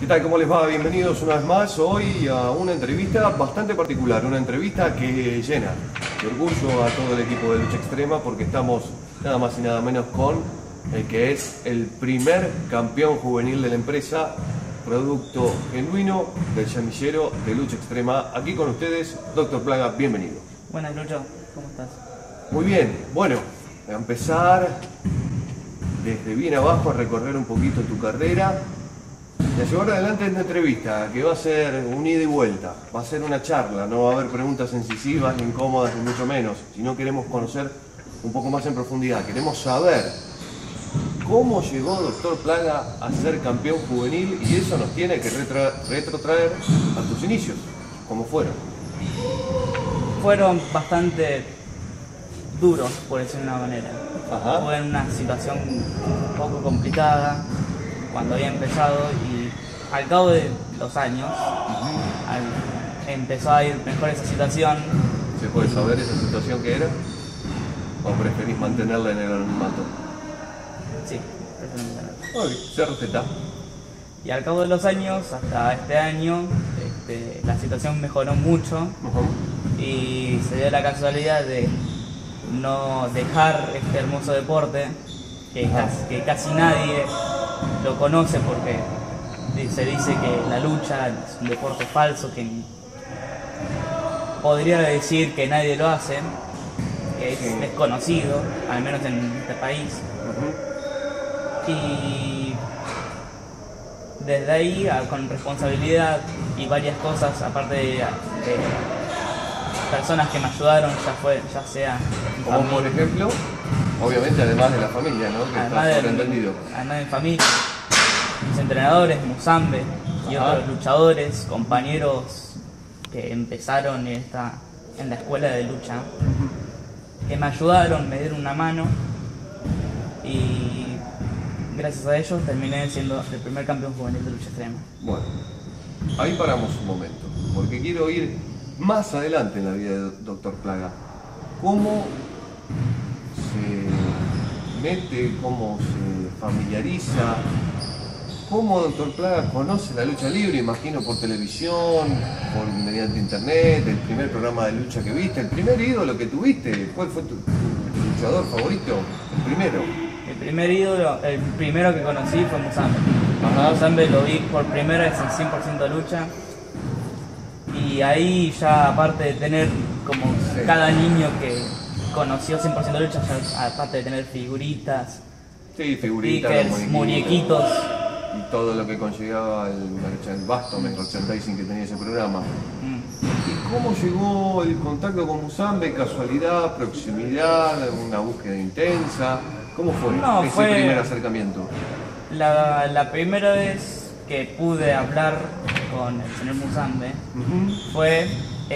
¿Qué tal? ¿Cómo les va? Bienvenidos una vez más hoy a una entrevista bastante particular, una entrevista que llena de orgullo a todo el equipo de Lucha Extrema porque estamos nada más y nada menos con el que es el primer campeón juvenil de la empresa, producto genuino del semillero de Lucha Extrema. Aquí con ustedes, Dr. Plaga, bienvenido. Buenas, Lucho, ¿cómo estás? Muy bien, bueno, a empezar desde bien abajo a recorrer un poquito tu carrera y a llevar adelante esta entrevista que va a ser un ida y vuelta, va a ser una charla, no va a haber preguntas incisivas, ni incómodas, ni mucho menos, sino queremos conocer un poco más en profundidad, queremos saber cómo llegó Dr. Plaga a ser campeón juvenil y eso nos tiene que retrotraer a tus inicios, ¿cómo fueron? Fueron bastante duros, por decirlo de una manera. Ajá. Fue en una situación un poco complicada cuando había empezado y al cabo de los años empezó a ir mejor esa situación. ¿Se puede saber esa situación que era? ¿O preferís mantenerla en el anonimato? Sí, prefiero. Se respeta. Y al cabo de los años, hasta este año, la situación mejoró mucho y se dio la casualidad de no dejar este hermoso deporte que casi nadie lo conoce porque se dice que la lucha es un deporte falso, que podría decir que nadie lo hace, que es desconocido, al menos en este país. Y desde ahí, con responsabilidad y varias cosas, aparte de personas que me ayudaron, ya sea mi Como familia, por ejemplo, obviamente además de la familia, ¿no? Que está sobreentendido. además de mi familia, mis entrenadores, Musambe y otros luchadores, compañeros que empezaron en la escuela de lucha, que me ayudaron, me dieron una mano y gracias a ellos terminé siendo el primer campeón juvenil de lucha extrema. Bueno, ahí paramos un momento, porque quiero ir más adelante en la vida de Dr. Plaga. ¿Cómo se mete, cómo se familiariza? ¿Cómo Dr. Plaga conoce la lucha libre? Imagino por televisión, mediante internet, el primer programa de lucha que viste, el primer ídolo que tuviste. ¿Cuál fue tu luchador favorito? El primero. El primer ídolo, el primero que conocí fue Musambe. Ajá. Musambe lo vi por primera vez en 100% lucha. Y ahí ya, aparte de tener como cada niño que conoció 100% lucha, ya, aparte de tener figuritas, Figuritas, stickers, muñequitos. Y todo lo que conllevaba el vasto merchandising que tenía ese programa. ¿Y cómo llegó el contacto con Musambe? ¿Casualidad, proximidad, una búsqueda intensa? ¿Cómo fue ese primer acercamiento? La primera vez que pude hablar con el señor Musambe fue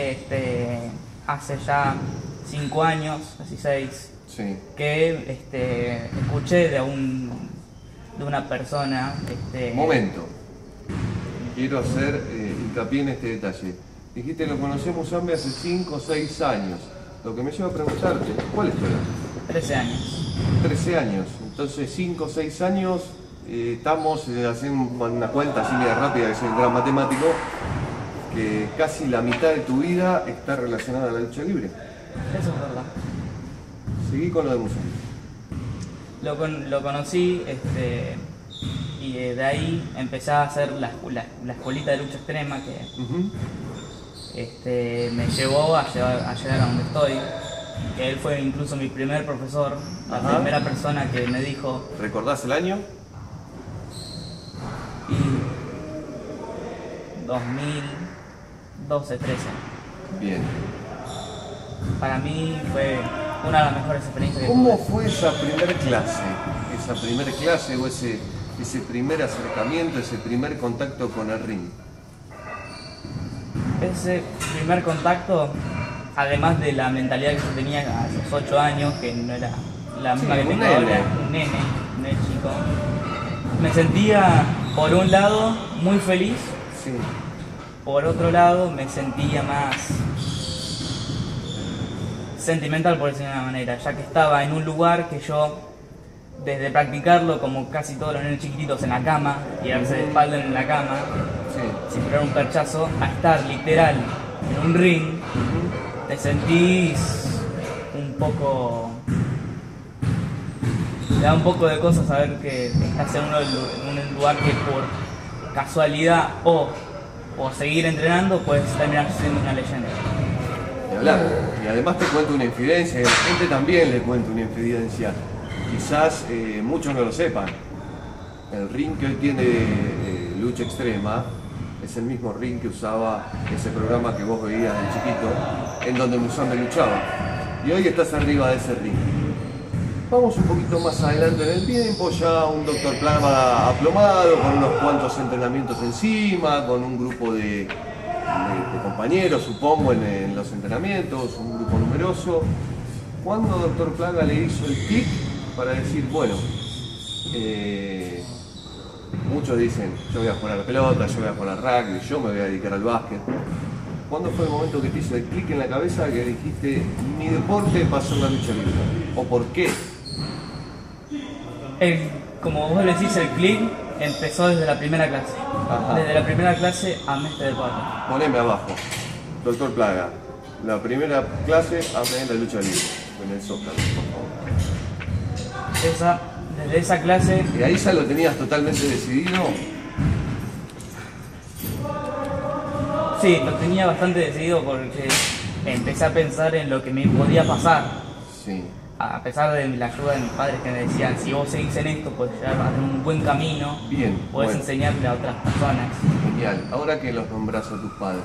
hace ya 5 años, casi 6, que escuché de una persona. Momento, quiero hacer hincapié en este detalle. Dijiste lo conocí a Musambe hace 5 o 6 años. Lo que me lleva a preguntarte, ¿cuál es tu edad? 13 años. 13 años, entonces 5 o 6 años, estamos haciendo una cuenta así media rápida, que soy un gran matemático, que casi la mitad de tu vida está relacionada a la lucha libre. Eso es verdad. Seguí con lo de Musambe. Lo conocí y de ahí empecé a hacer la escuelita de lucha extrema que me llevó a llegar a donde estoy. Que él fue incluso mi primer profesor, la primera persona que me dijo. ¿Recordás el año? Y 2012, 13. Bien. Para mí fue una de las mejores experiencias que ¿Cómo tuve. fue esa primera clase? Esa primera clase o ese primer acercamiento, ese primer contacto con el ring. Ese primer contacto, además de la mentalidad que yo tenía a los 8 años, que no era la misma que tengo ahora, un nene chico, me sentía, por un lado, muy feliz, por otro lado, me sentía más sentimental, por decirlo de una manera, ya que estaba en un lugar que yo desde practicarlo como casi todos los nenes chiquititos en la cama, tirarse de espalda en la cama, sin tirar un perchazo, a estar literal en un ring, te sentís un poco... Te da un poco de cosas saber que estás en un lugar que por casualidad o seguir entrenando puedes terminar siendo una leyenda. Y hablar. Y además te cuento una infidencia, y a la gente también le cuento una infidencia. Quizás muchos no lo sepan. El ring que hoy tiene Lucha Extrema es el mismo ring que usaba ese programa que vos veías de chiquito, en donde Mussolini luchaba. Y hoy estás arriba de ese ring. Vamos un poquito más adelante en el tiempo, ya un Dr. Plaga aplomado, con unos cuantos entrenamientos encima, con un grupo de compañeros, supongo, en los entrenamientos, un grupo numeroso. ¿Cuándo Dr. Plaga le hizo el tic para decir, bueno, muchos dicen, yo voy a jugar a la pelota, yo voy a jugar al rugby, yo me voy a dedicar al básquet? ¿Cuándo fue el momento que te hizo el clic en la cabeza que dijiste, mi deporte va a ser la lucha libre? ¿O por qué? Como vos decís, el click empezó desde la primera clase. Ajá. Desde la primera clase amé este deporte. Poneme abajo, Dr. Plaga, la primera clase amé la lucha libre, en el Zócalo, por favor. Desde esa clase... ¿Y ahí ya lo tenías totalmente decidido? Sí, lo tenía bastante decidido porque empecé a pensar en lo que me podía pasar. Sí. A pesar de la ayuda de mis padres que me decían, si vos seguís en esto, puedes llegar a tener un buen camino, Bien, puedes bueno. enseñarle a otras personas. Genial. Ahora que los nombras a tus padres,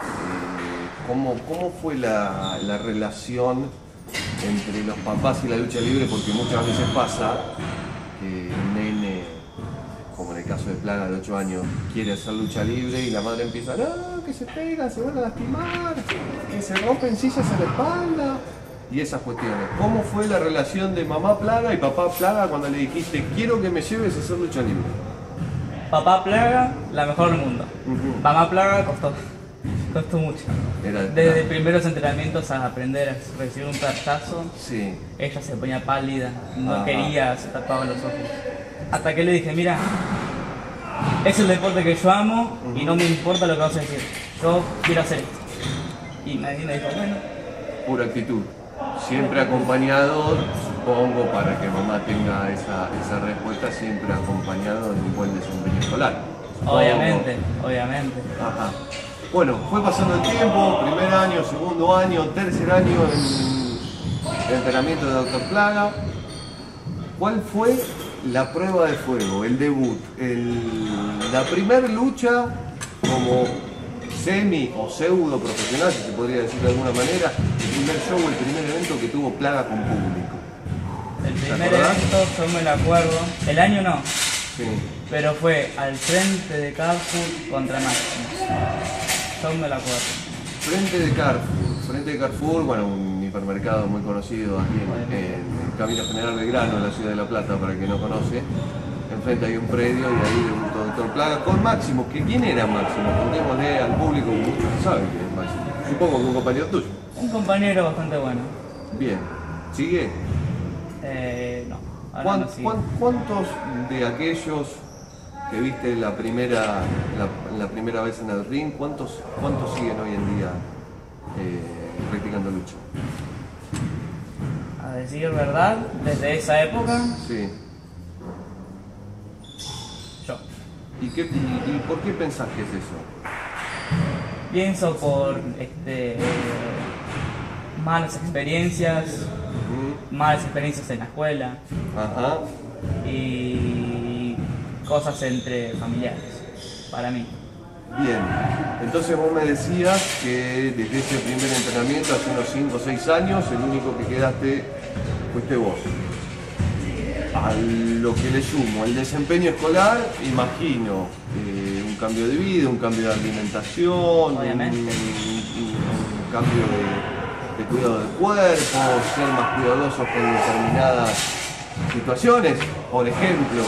¿cómo fue la relación entre los papás y la lucha libre? Porque muchas veces pasa que un nene, como en el caso de Plaga de 8 años, quiere hacer lucha libre y la madre empieza, no, que se pegan, se van a lastimar, que se rompen sillas en la espalda. Y esas cuestiones. ¿Cómo fue la relación de mamá Plaga y papá Plaga cuando le dijiste, quiero que me lleves a hacer lucha libre? Papá Plaga, la mejor del mundo. Mamá Plaga costó mucho. Desde primeros entrenamientos a aprender a recibir un perchazo, sí. Ella se ponía pálida, no quería, se tapaba los ojos. Hasta que le dije, mira, es el deporte que yo amo y no me importa lo que vas a decir. Yo quiero hacer esto. Y me dijo, bueno. Pura actitud. Siempre acompañado, supongo, para que mamá tenga esa respuesta, siempre acompañado de un buen desempeño escolar. Supongo. Obviamente. Ajá. Bueno, fue pasando el tiempo, primer año, segundo año, tercer año en el entrenamiento de Dr. Plaga. ¿Cuál fue la prueba de fuego, el debut, la primer lucha como semi o pseudo profesional, si se podría decir de alguna manera, el primer show, el primer evento que tuvo Plaga con público? El primer evento, yo me lo acuerdo, el año no, Sí. pero fue al frente de Carrefour contra Máximo. Yo me lo acuerdo. Frente de Carrefour, bueno, un hipermercado muy conocido aquí en el Camino General Belgrano, en la ciudad de La Plata, para el que no conoce. Enfrente hay un predio y ahí debutó Dr. Plaga con Máximo. ¿Quién era Máximo? Contémosle al público, muchos saben quién es Máximo. Supongo que un compañero tuyo. Un compañero bastante bueno. Bien. ¿Sigue? No. Ahora no sigue. ¿Cuántos de aquellos que viste la primera vez en el ring, cuántos siguen hoy en día practicando lucha? A decir verdad, desde esa época, Sí. yo. ¿Y por qué pensás que es eso? Pienso por malas experiencias en la escuela Ajá. y cosas entre familiares, para mí. Bien, entonces vos me decías que desde ese primer entrenamiento, hace unos 5 o 6 años, el único que quedaste fuiste vos. A lo que le sumo, el desempeño escolar, imagino, un cambio de vida, un cambio de alimentación, Obviamente. un cambio de cuidado del cuerpo, ser más cuidadosos con determinadas situaciones. Por ejemplo,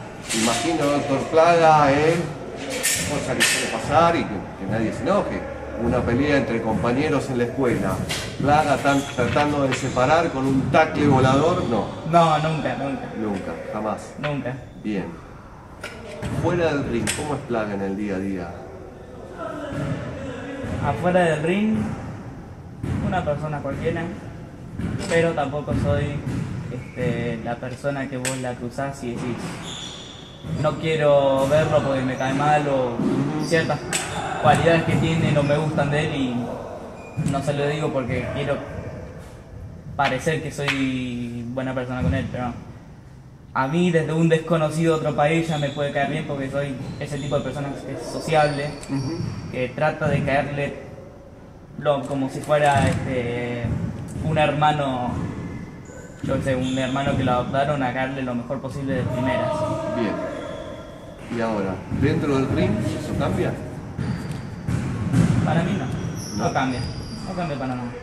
imagino, Dr. Plaga, cosa que suele pasar y que nadie se enoje, una pelea entre compañeros en la escuela, Plaga tratando de separar con un tackle volador, no. No, nunca, nunca. Nunca, jamás. Nunca. Bien. Fuera del ring, ¿cómo es Plaga en el día a día? Afuera del ring, una persona cualquiera, pero tampoco soy la persona que vos la cruzás y decís, no quiero verlo porque me cae mal o ciertas cualidades que tiene no me gustan de él y no se lo digo porque quiero parecer que soy buena persona con él, pero a mí desde un desconocido de otro país ya me puede caer bien porque soy ese tipo de persona que es sociable, que trata de caerle como si fuera un hermano, yo sé, un hermano que lo adoptaron, a caerle lo mejor posible de primeras. Bien. Y ahora, dentro del ring, ¿eso cambia? Para mí no cambia, no cambia para nada.